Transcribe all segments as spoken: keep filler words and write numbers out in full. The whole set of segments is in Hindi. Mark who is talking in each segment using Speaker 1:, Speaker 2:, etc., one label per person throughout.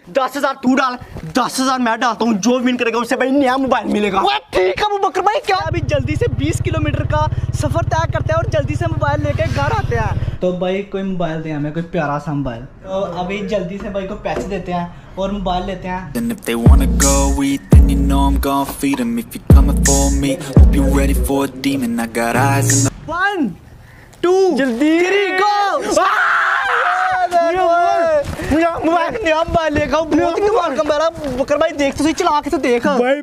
Speaker 1: दस हजार तू डाल, दस हजार मैं डालता हूँ, जो विन करेगा उससे भाई नया मोबाइल मिलेगा।
Speaker 2: ठीक है अबूबकर भाई, क्या अभी जल्दी से बीस किलोमीटर का सफर तय करते हैं और जल्दी से मोबाइल लेके घर आते हैं। तो भाई कोई मोबाइल दे हमें, कोई प्यारा सा मोबाइल। तो अभी जल्दी से भाई को पैसे देते हैं और मोबाइल लेते हैं।
Speaker 3: And if they wanna go eat, then you know I'm gonna feed them. If you're coming for me, hope you're ready for a demon. I got eyes in the
Speaker 2: One, two,
Speaker 1: जल्दी
Speaker 2: three, go! मोबाइल नया मोबाइल लेगा, बहुत ही कमाल का मेरा। बकर भाई देख तो सही, चला के तो देख
Speaker 1: भाई।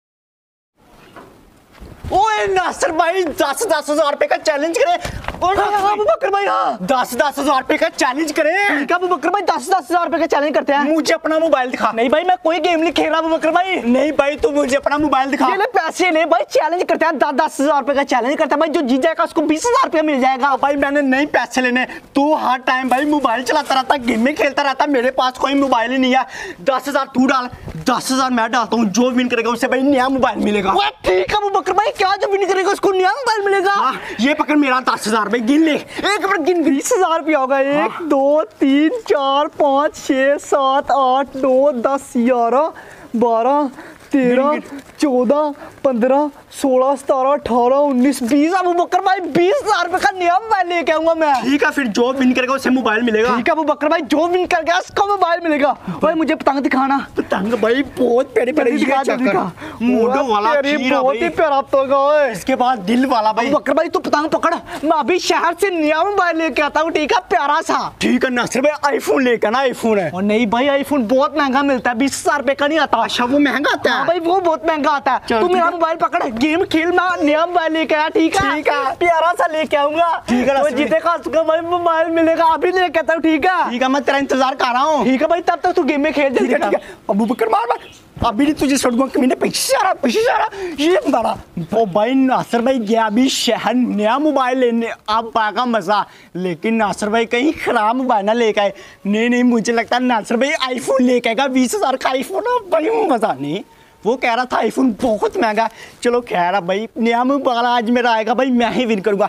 Speaker 1: ओए नासिर भाई, दस दस हजार रुपए का चैलेंज करे।
Speaker 2: बकर भाई हाँ,
Speaker 1: दस दस हजार रुपए का चैलेंज करे।
Speaker 2: ठीक है बकर भाई, दस दस हजार रुपए का चैलेंज करते हैं।
Speaker 1: मुझे अपना मोबाइल दिखा।
Speaker 2: नहीं भाई मैं कोई गेम नहीं खेल रहा बकर भाई।
Speaker 1: नहीं भाई तू मुझे अपना मोबाइल दिखा।
Speaker 2: ये ले पैसे ले भाई, चैलेंज करते हैं, दस दस हजार रुपए का चैलेंज करते हैं भाई। जो जीत जाएगा उसको बीस हजार रुपया मिल जाएगा।
Speaker 1: भाई मैंने नहीं पैसे लेने, तू हर टाइम भाई मोबाइल चलाता रहता, गेम में खेलता रहता, मेरे पास कोई मोबाइल ही नहीं है। दस हजार तू डाल, दस हजार मैं डालता हूँ, जो विन करेगा उससे भाई नया मोबाइल मिलेगा।
Speaker 2: ठीक है बकर भाई, क्या जो विन करेगा उसको नया मोबाइल मिलेगा।
Speaker 1: हाँ, ये पकड़ मेरा दस हजार रुपए गिन ले।
Speaker 2: एक बार गिन बीस हजार रुपया होगा। एक हाँ। दो तीन चार पाँच छः सात आठ नौ दस ग्यारह बारह तेरह चौदह पंद्रह सोलह सतारह अठारह उन्नीस बीस। अबू बकर भाई बीस हजार रुपए का नया मोबाइल लेके आऊंगा मैं।
Speaker 1: ठीक है फिर जो विन करेगा उससे मोबाइल मिलेगा।
Speaker 2: ठीक है अबू बकर भाई, जो विन कर गया उसको मोबाइल मिलेगा। भाई मुझे पतंग दिखाना।
Speaker 1: पतंग भाई बहुत प्यारी प्यारी
Speaker 2: दिखा दिखा।
Speaker 1: मोटो वाला
Speaker 2: बहुत ही प्यारा होगा।
Speaker 1: इसके बाद दिल वाला भाई।
Speaker 2: बकर भाई तू पतंग पकड़, मैं अभी शहर से नया मोबाइल लेके आता हूँ। ठीक है प्यारा सा।
Speaker 1: ठीक है नासिर भाई, आईफोन लेकर ना। आईफोन है।
Speaker 2: और नहीं भाई आईफोन बहुत महंगा मिलता है, बीस हजार रुपए का नहीं आता।
Speaker 1: अच्छा वो महंगा आता है
Speaker 2: भाई, वो बहुत महंगा आता है। तू मेरा मोबाइल पकड़, गेम खेल, मैं नया मोबाइल लेके आया। ठीक है
Speaker 1: ठीक है,
Speaker 2: प्यारा सा लेके आऊंगा।
Speaker 1: ठीक है,
Speaker 2: तो जीतेगा उसका भाई मोबाइल मिलेगा। अभी लेके आता हूँ। ठीक है
Speaker 1: ठीक है, मैं तेरा इंतजार कर रहा हूँ।
Speaker 2: ठीक है भाई, तब तक तू गेम में खेल।
Speaker 1: ठीक है ठीक है। अबू बकर मार मार, अभी नहीं तुझे छोड़ूंगा। कमीने पीछे आ रहा, पीछे आ रहा, ये मारा। ओ भाई नासिर भाई गया अभी शहर नया मोबाइल लेने, अब पाएगा मजा। लेकिन नासिर भाई कहीं खराब मोबाइल ना लेके आए। नहीं नहीं, मुझे लगता है नासिर भाई आईफोन लेके आएगा, बीस हजार का आईफोन। भाई मजा नहीं, वो कह रहा था आईफोन बहुत महंगा। चलो खैर भाई नया मोबाइल आज मेरा आएगा भाई, मैं ही विन करूंगा।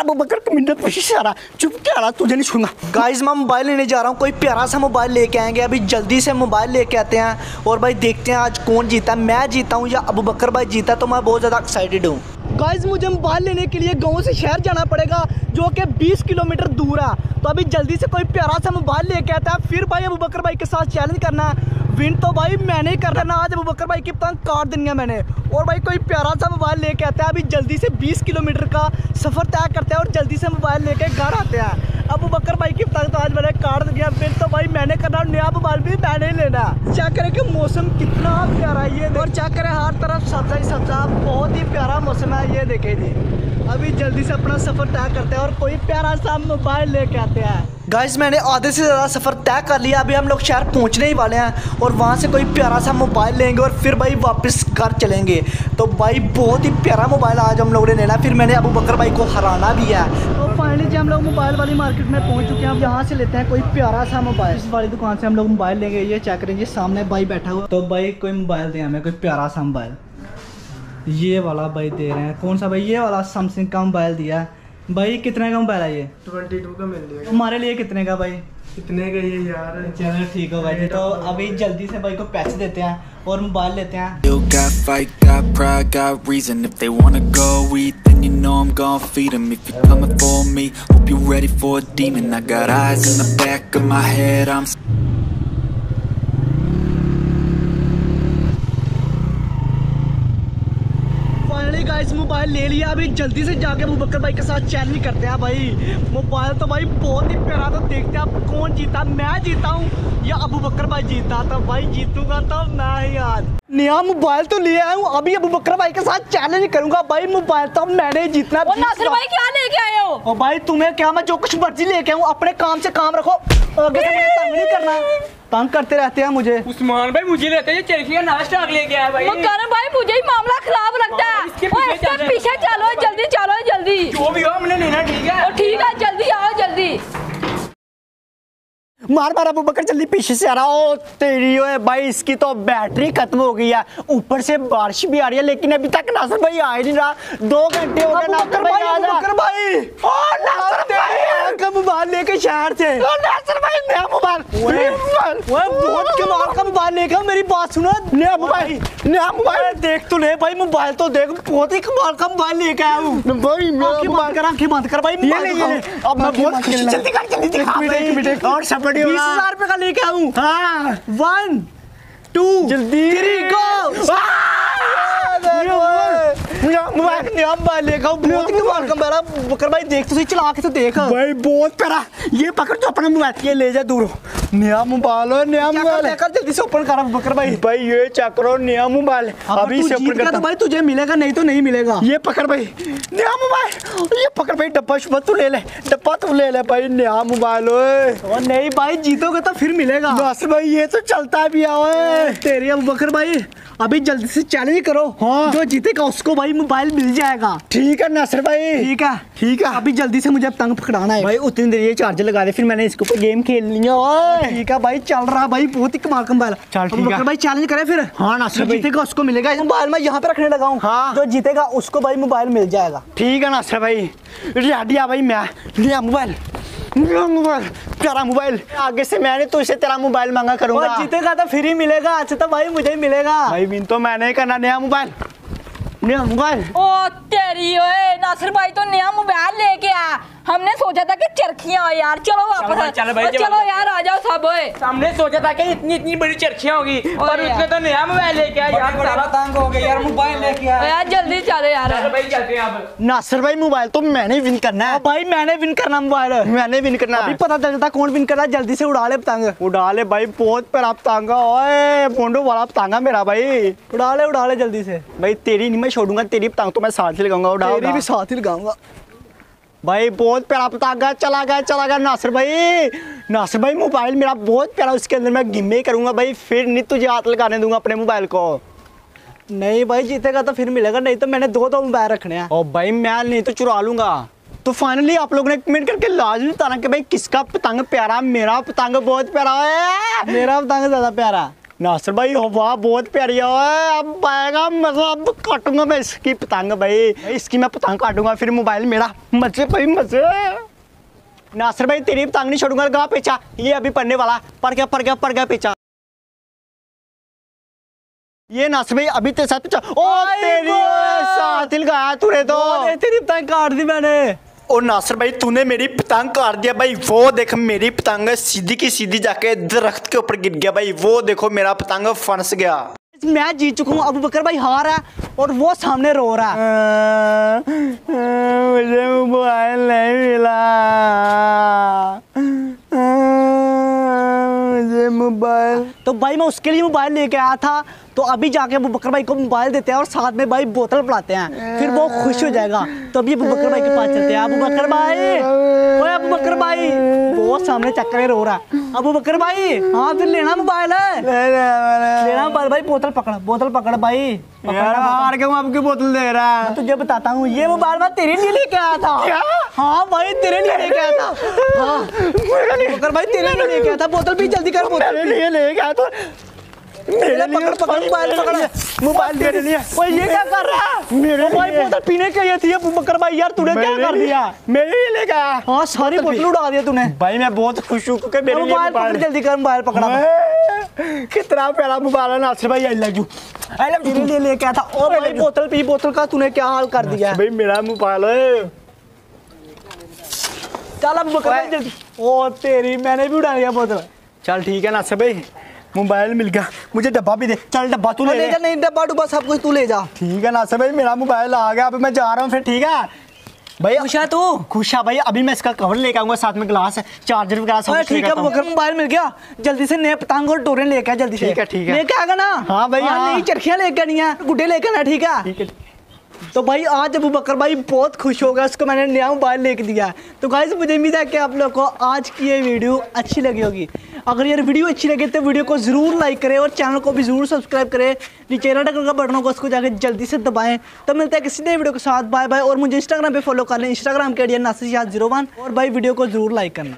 Speaker 1: चुप क्या रहा, तुझे नहीं छूंगा।
Speaker 2: गाइस मैं मोबाइल लेने जा रहा हूँ, कोई प्यारा सा मोबाइल लेके आएंगे। अभी जल्दी से मोबाइल लेके आते हैं और भाई देखते हैं आज कौन जीता, मैं जीता हूँ या अबू बकर भाई जीता। तो मैं बहुत ज़्यादा एक्साइटेड हूँ। गाइस मुझे मोबाइल लेने के लिए गाँव से शहर जाना पड़ेगा, जो कि बीस किलोमीटर दूर है। तो अभी जल्दी से कोई प्यारा सा मोबाइल लेके आता है, फिर भाई अबू बकर भाई के साथ चैलेंज करना है। विन तो भाई मैंने ही करना आज। अबू बकर भाई की पतंग काट देनी है मैंने। और भाई कोई प्यारा सा मोबाइल लेके आता है। अभी जल्दी से बीस किलोमीटर का सफर तय करते हैं और जल्दी से मोबाइल लेके घर आते हैं। अबू बकर भाई की पतंग तो आज मैंने काट दिया। विन तो भाई मैंने करना, नया मोबाइल भी मैंने ही लेना। चेक करें कि मौसम कितना प्यारा है ये, और चेक करें हर तरफ सब्जा ही सब्जा, बहुत ही प्यारा मौसम है ये। देखे जी अभी जल्दी से अपना सफर तय करते हैं और कोई प्यारा सा मोबाइल लेके आते हैं। गाइस मैंने आधे से ज़्यादा सफ़र तय कर लिया। अभी हम लोग शहर पहुंचने ही वाले हैं और वहां से कोई प्यारा सा मोबाइल लेंगे और फिर भाई वापस घर चलेंगे। तो भाई बहुत ही प्यारा मोबाइल आज हम लोगों ने लेना। फिर मैंने अबू बकर भाई को हराना भी है। तो फाइनली हम लोग मोबाइल वाली मार्केट में पहुंच चुके हैं। अब यहाँ से लेते हैं कोई प्यारा सा मोबाइल। इस वाली दुकान से हम लोग मोबाइल लेंगे। ये चेक करेंगे, सामने भाई बैठा हुआ। तो भाई कोई मोबाइल दें हमें, कोई प्यारा सा मोबाइल। ये वाला भाई दे रहे हैं। कौन सा भाई? ये वाला सैमसंग का मोबाइल दिया है भाई। कितने का मोबाइल है ये?
Speaker 4: बाईस का मिल जाएगा।
Speaker 2: हमारे लिए कितने का भाई?
Speaker 4: कितने का ये यार?
Speaker 2: चलो ठीक होगा जी। तो अभी जल्दी से भाई को पैसे देते हैं और मोबाइल लेते हैं।
Speaker 3: Still got fight, got pride, got reason. If they wanna go eat, then you know I'm gonna feed them. If you're coming for me, hope you're ready for a demon. I got eyes in the back of my head, I'm
Speaker 2: guys mobile ले लिया। अभी जल्दी से जाके अबू बकर भाई के साथ चैलेंज करते हैं भाई। मोबाइल तो भाई बहुत ही प्यारा। तो देखते हैं अब कौन जीता, मैं जीता हूँ या अबू बकर भाई जीता। तो भाई जीतूंगा तो मैं ही आज नया मोबाइल तो ले आया हूँ। अभी अबू बकर भाई के साथ चैलेंज करूंगा भाई। मोबाइल तो मैंने जीतना।
Speaker 5: नासिर भाई क्या लेके आए हो?
Speaker 2: ओ भाई तुम्हें क्या, मैं जो कुछ मर्जी लेके आऊँ। अपने काम से काम रखो, आगे से मुझे तंग नहीं करना। तंग करते रहते हैं मुझे।
Speaker 4: उस्मान भाई मुझे लेते हैं चरखियां नाश्ता लेके आया भाई।
Speaker 5: मकान भाई मुझे ही मामला खराब लगता है।
Speaker 4: इसके पीछे,
Speaker 5: इसके पीछे चलो, जल्दी चलो जल्दी।
Speaker 4: जो भी हो हमने लेना। ठीक है
Speaker 5: और ठीक है, जल्दी आओ जल्दी।
Speaker 1: मार मार अबू बकर जल्दी पीछे से आ रहा। ओ तेरी ओए भाई इसकी तो बैटरी खत्म हो गई है, ऊपर से बारिश भी आ रही है, लेकिन अभी तक नासिर भाई आ ही नहीं रहा। दो घंटे हो गए नासिर भाई आ जा।
Speaker 2: बकर भाई
Speaker 1: ओ नासिर भाई
Speaker 2: का मोबाइल लेके शहर से।
Speaker 1: ओ नासिर भाई नया मोबाइल,
Speaker 2: ओए
Speaker 1: मोबाइल
Speaker 2: ओए बहुत कमाल का मोबाइल लेके मेरी बात सुनो।
Speaker 1: नया मोबाइल, नया मोबाइल
Speaker 2: देख तो ले भाई, मोबाइल तो देख, बहुत ही कमाल का मोबाइल लेके आया हूँ
Speaker 1: भाई।
Speaker 2: आंखें बंद कर, आंखें बंद कर भाई।
Speaker 1: ये ले, ये ले। अब मैं बहुत खुश, जल्दी कर जल्दी दिखा भाई। और सब बढ़िया
Speaker 2: बीस हजार रुपए का लेके आऊँ।
Speaker 1: हाँ
Speaker 2: वन टू
Speaker 1: जल्दी
Speaker 2: थ्री गो। मोबाइल नया मोबाइल लेके आऊँ, बहुत ही कमाल का मेरा। बकर भाई देख तो सही, चला के तो देख
Speaker 1: भाई बहुत प्यारा। ये पकड़ तो अपना मोबाइल, ये ले जा दूर। नया मोबाइल है, नया मोबाइल है।
Speaker 2: लेकर जल्दी से ओपन कर बकर भाई।
Speaker 1: भाई ये चेक करो नया मोबाइल, अभी से ओपन करता
Speaker 2: तो भाई तुझे मिलेगा, नहीं तो नहीं मिलेगा।
Speaker 1: ये पकड़ भाई नया मोबाइल, ये पकड़ भाई डब्बा शुब्बा तू ले ले, डब्बा तू ले ले भाई, नया मोबाइल ओए।
Speaker 2: और नहीं भाई जीतोगे तो फिर मिलेगा।
Speaker 1: नासिर भाई ये तो चलता भी है ओए।
Speaker 2: तेरी अब बकर भाई अभी जल्दी से चैलेंज करो।
Speaker 1: हाँ।
Speaker 2: जो जीतेगा उसको भाई मोबाइल मिल जाएगा।
Speaker 1: ठीक है नासिर भाई,
Speaker 2: ठीक है
Speaker 1: ठीक है।
Speaker 2: अभी जल्दी से मुझे पतंग पकड़ाना है
Speaker 1: भाई उतनी देर ये चार्जर लगा दे, फिर मैंने इसके ऊपर गेम खेल लिया ओए।
Speaker 2: ठीक है भाई, चल रहा भाई, बहुत ही कमाल का मोबाइल।
Speaker 1: चल ठीक है।
Speaker 2: बकर भाई चैलेंज करे फिर।
Speaker 1: हाँ नासिर
Speaker 2: जो
Speaker 1: भाई,
Speaker 2: जीतेगा उसको मिलेगा। मोबाइल मैं यहाँ पे रखने लगा हूँ।
Speaker 1: हाँ।
Speaker 2: जो जीतेगा उसको भाई मोबाइल मिल जाएगा।
Speaker 1: ठीक है नासिर भाई। रेडी भाई, मैं नया मोबाइल, नया मोबाइल, प्यारा मोबाइल। आगे से मैंने तो इसे तेरा मोबाइल मांगा करूंगा।
Speaker 2: और जीतेगा तो फ्री मिलेगा। अच्छा तो भाई मुझे ही मिलेगा।
Speaker 1: भाई विन तो मैंने करना। नया मोबाइल, नया मोबाइल।
Speaker 5: ओ तेरी ओए नासिर भाई तो नया मोबाइल लेके आया। हमने सोचा था कि चरखियां हो यार, चलो वापस
Speaker 4: चलो भाई,
Speaker 5: ओ,
Speaker 4: चलो।
Speaker 5: चलो यार आ जाओ सब। ओए
Speaker 4: हमने सोचा था कि इतनी इतनी बड़ी चरखियां होगी, पर
Speaker 5: यार।
Speaker 4: उसने तो नया मोबाइल लेके आया यार। सारा
Speaker 6: तंग हो गए यार, मोबाइल लेके
Speaker 5: ओ यार जल्दी चलो यार।
Speaker 4: चलो भाई चलते हैं अब।
Speaker 1: नासिर भाई मोबाइल तो मैंने विन करना है,
Speaker 2: भाई मैंने विन करना मोबाइल।
Speaker 1: मैंने विन करना
Speaker 2: अभी
Speaker 1: है।
Speaker 2: पता चलता कौन विन कर रहा है। जल्दी से उड़ा ले पतंग।
Speaker 1: उड़ा ले भाई, बहुत प्यारा पतंगा ओए, बोंडो वाला पतंगा मेरा भाई।
Speaker 2: उड़ा ले उड़ा ले जल्दी से।
Speaker 1: भाई तेरी नहीं मैं छोड़ूंगा, तेरी पतंग तो मैं साथ ही लगाऊंगा। उड़ा
Speaker 2: तेरी
Speaker 1: उड़ा।
Speaker 2: भी साथ ही लगाऊंगा।
Speaker 1: भाई बहुत प्यारा पतंगा, चला गया चला गया नासिर भाई। नासिर भाई मोबाइल मेरा बहुत प्यारा, उसके अंदर मैं गेमें करूंगा भाई, फिर नहीं तुझे हाथ लगाने दूंगा अपने मोबाइल को।
Speaker 2: नहीं भाई जीतेगा तो फिर मिलेगा, नहीं तो मैंने दो दो मोबाइल रखने हैं।
Speaker 1: और भाई मैं नहीं तो चुरा लूंगा। तो फाइनली आप लोगों ने कमेंट करके लाजमी बताना कि भाई किसका पतंग प्यारा। मेरा पतंग बहुत प्यारा है,
Speaker 2: मेरा पतंग ज्यादा प्यारा।
Speaker 1: नासिर भाई हवा बहुत प्यारी है। अब आएगा मजा, अब काटूंगा मैं इसकी पतंग भाई, इसकी मैं पतंग काटूंगा, फिर मोबाइल मेरा। मजे भाई मजे। नासिर भाई तेरी पतंग नहीं छोड़ूंगा। गा पीछा, ये अभी पढ़ने वाला, पढ़ गया पढ़ गया पढ़ गया पीछा। ये नासिर भाई अभी तेरे साथ पीछा। ओ तेरी साथ ही लगाया तूने तो।
Speaker 2: तेरी पतंग काट दी मैंने।
Speaker 1: और नासिर भाई तूने मेरी पतंग काट दिया भाई। वो देख मेरी पतंग सीधी की सीधी जाके दरख्त के ऊपर गिर गया भाई। वो देखो मेरा पतंग फंस गया।
Speaker 2: मैं जीत चुका हूँ, अबू बकर भाई हार है और वो सामने रो रहा है।
Speaker 1: मुझे मोबाइल नहीं मिला, मुझे मोबाइल।
Speaker 2: तो भाई मैं उसके लिए मोबाइल लेके आया था, तो अभी जाके अबू बकर भाई को मोबाइल देते हैं और साथ में भाई बोतल पिलाते हैं, फिर वो खुश हो जाएगा। तो अभी अबू बकर भाई के पास चलते हैं। अबू बकर भाई, ओए अबू बकर भाई, वो सामने चक्कर में रो रहा है। अबू बकर भाई हाँ फिर लेना मोबाइल है, लेना मोबाइल भाई। बोतल पकड़, बोतल पकड़ भाई।
Speaker 1: यार हार के मैं आपकी बोतल दे रहा है।
Speaker 2: मैं तुझे बताता हूँ, ये मोबाइल मैं तेरे लिए लेके आया था।
Speaker 1: क्या?
Speaker 2: हाँ भाई तेरे लिए लेके आया था। हाँ बकर भाई तेरे लिए लेके आया था। बोतल भी जल्दी कर, बोतल
Speaker 1: मेरे लिए ले गया तो मेरे लिए
Speaker 2: पकड़ पकड़ मोबाइल पकड़,
Speaker 1: मोबाइल मेरे लिए।
Speaker 2: ओए ये क्या कर रहा है?
Speaker 1: मेरे
Speaker 2: भाई
Speaker 1: लिए।
Speaker 2: बोतल पीने के लिए थी अबू बकर भाई, यार तूने क्या कर दिया?
Speaker 1: मेरे लिए ले गया।
Speaker 2: हाँ सारी बोतल उड़ा दिया तूने।
Speaker 1: भाई मैं बहुत खुश हूँ क्योंकि मेरे लिए
Speaker 2: मोबाइल पकड़, जल्दी कर मोबाइल पकड़ा।
Speaker 1: ओए, कितना प्यारा मोबाइल है नासिर भाई। I love you, I love
Speaker 2: तेरे लिए लेके आया था। और भाई बोतल पी, बोतल का तूने क्या हाल कर दिया?
Speaker 1: भाई मेरा मोबाइल है।
Speaker 2: चल अबू बकर भाई जल्दी। ओ तेरी, मैंने भी उड़ा दिया बोतल।
Speaker 1: चल ठीक है नासिर भाई, मोबाइल मिल गया। मुझे डब्बा भी दे। चल डब्बा तू ले
Speaker 2: ले
Speaker 1: ले।
Speaker 2: जा, नहीं डब्बा डुब्बा सब कुछ तू ले जा।
Speaker 1: ठीक है नासिर भाई, मेरा मोबाइल आ गया। अब मैं जा रहा हूँ फिर। ठीक है भाई,
Speaker 2: खुश है तू?
Speaker 1: खुश है भाई। अभी मैं इसका कवर लेके आऊंगा, साथ में ग्लास है, चार्जर वगैरह सब कुछ
Speaker 2: ठीक
Speaker 1: लेके
Speaker 2: है
Speaker 1: आता हूँ।
Speaker 2: बकर मोबाइल मिल गया। जल्दी से नए पतंग और डोरे लेके आ जल्दी से।
Speaker 1: ठीक है, ठीक है।
Speaker 2: लेके आएगा ना?
Speaker 1: हाँ भाई, हाँ।
Speaker 2: नई चरखियां लेके आनी है, गुड्डे लेके आना। ठीक है
Speaker 1: ठीक है।
Speaker 2: तो भाई आज अबू बकर भाई बहुत खुश हो गया, उसको मैंने नया मोबाइल लेके दिया। तो गाइस मुझे उम्मीद है कि आप लोग को आज की ये वीडियो अच्छी लगी होगी। अगर ये वीडियो अच्छी लगे तो वीडियो को ज़रूर लाइक करें और चैनल को भी ज़रूर सब्सक्राइब करें। नीचे रेड कलर का बटन होगा, उसको जाकर जल्दी से दबाएं। तो मिलता है किसी नए वीडियो के साथ। Bye bye. और मुझे इंस्टाग्राम पे फॉलो कर लें, इंस्टाग्राम के I D Nasir Shah zero one. और भाई वीडियो को ज़रूर लाइक करना।